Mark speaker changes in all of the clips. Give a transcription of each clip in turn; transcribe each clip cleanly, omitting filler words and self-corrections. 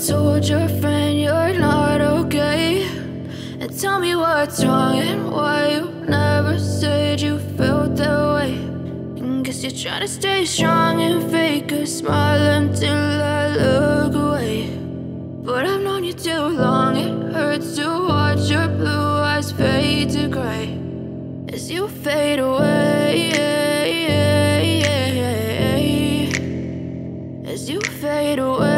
Speaker 1: told your friend you're not okay? And tell me what's wrong and why you never said you felt that way. And guess you're trying to stay strong and fake a smile until I look away. But I've known you too long, it hurts to watch your blue eyes fade to gray as you fade away, as you fade away.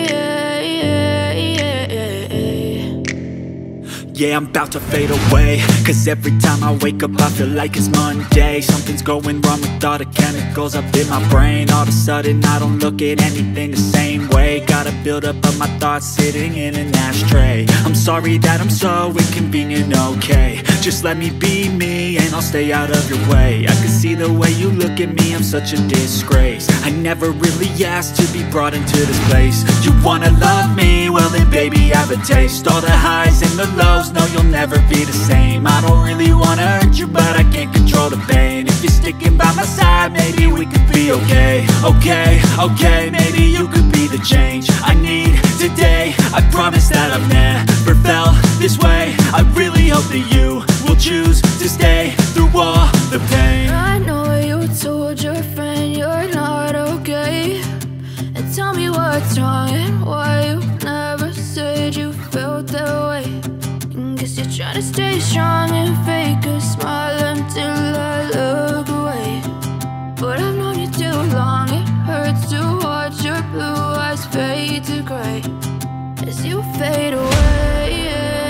Speaker 2: Yeah, I'm about to fade away, cause every time I wake up I feel like it's Monday. Something's going wrong with all the chemicals up in my brain. All of a sudden I don't look at anything the same way. Got a buildup of my thoughts sitting in an ashtray. I'm sorry that I'm so inconvenient, okay? Just let me be me and I'll stay out of your way. I can see the way you look at me, I'm such a disgrace. I never really asked to be brought into this place. You wanna love me? Well then baby, have a taste. All the highs and the lows, no, you'll never be the same. I don't really wanna hurt you, but I can't control the pain. If you're sticking by my side, maybe we could be okay. Okay, maybe you could be the change I need today. I promise that I've never felt this way. I really hope that you will choose to stay through all the pain.
Speaker 1: I know you told your friend you're not okay. And tell me what's wrong and why you never said you felt that way. Guess you're trying to stay strong and fake a smile until I look away. But I've known you too long, it hurts to watch your blue eyes fade to gray as you fade away,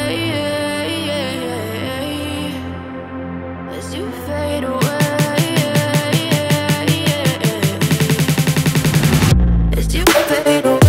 Speaker 1: as you fade away, as you fade away.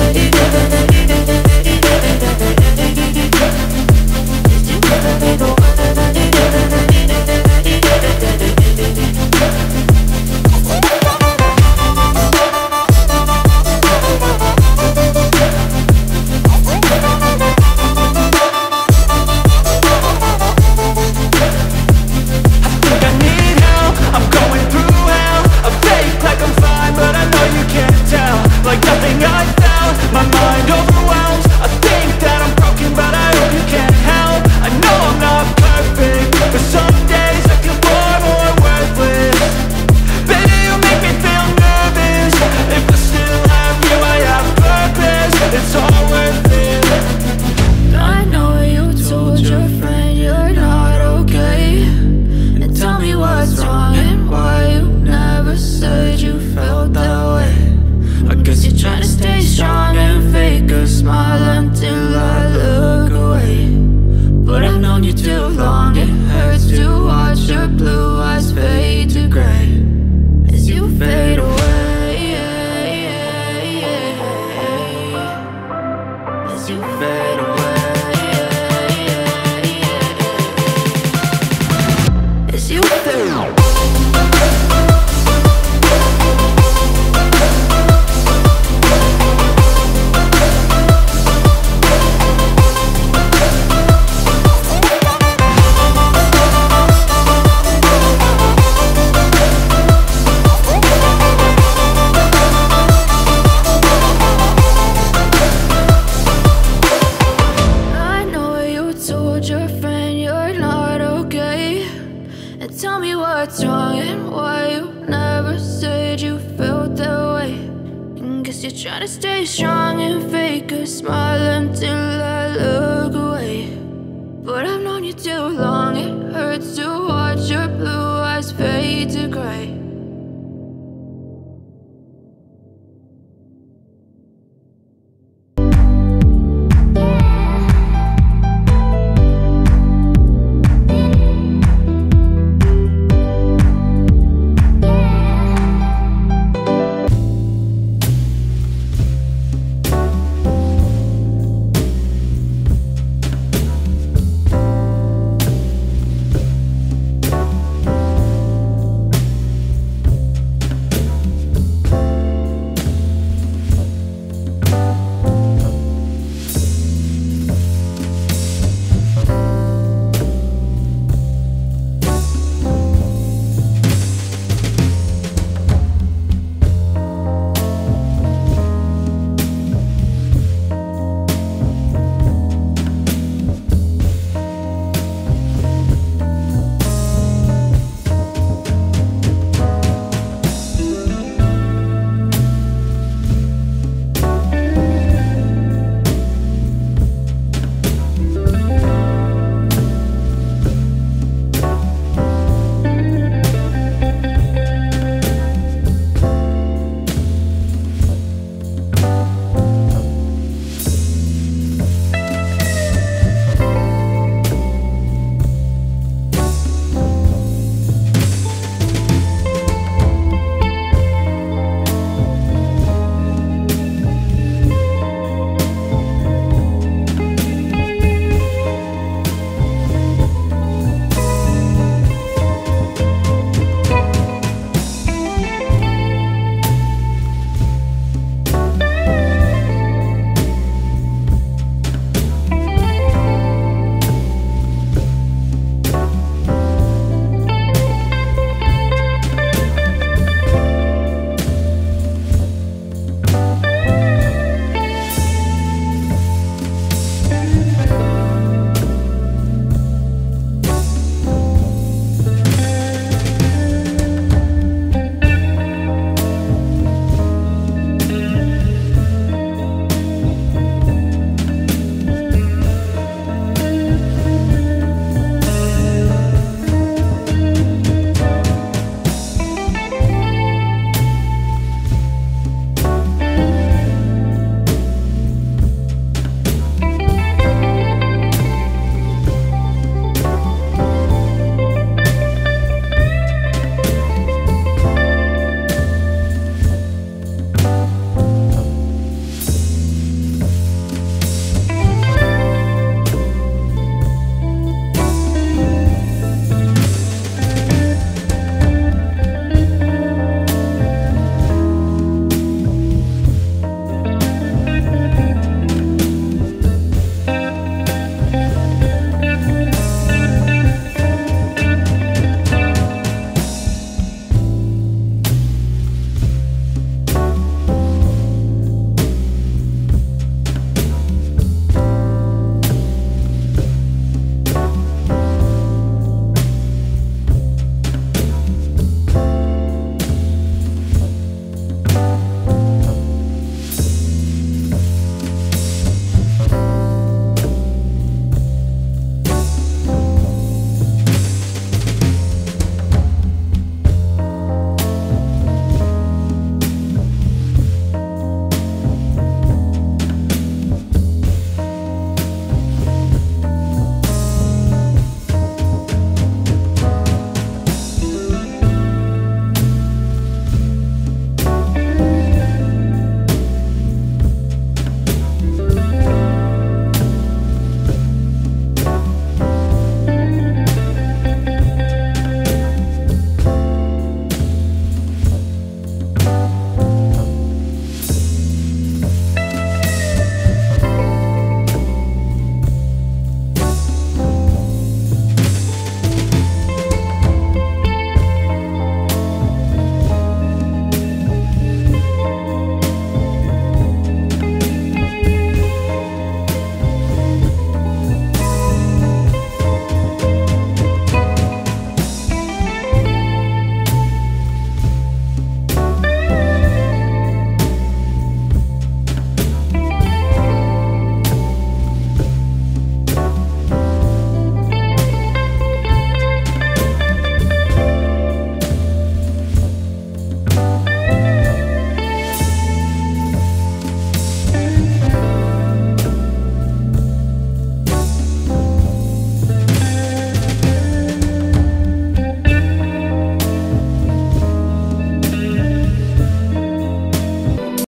Speaker 1: Tell me what's wrong and why you never said you felt that way. And guess you're trying to stay strong and fake a smile until I look away. But I've known you too long, it hurts to watch your blue eyes fade to gray